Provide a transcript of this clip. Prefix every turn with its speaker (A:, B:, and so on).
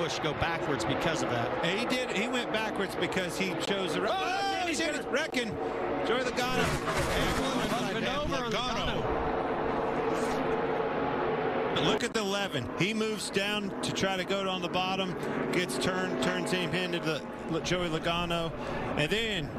A: push go backwards because of that.
B: He did. He went backwards because he chose the. Oh, he's in it. Wrecking. Joey Logano. Logano. Look at the 11. He moves down to try to go on the bottom, gets turned, turns him into the Joey Logano, and then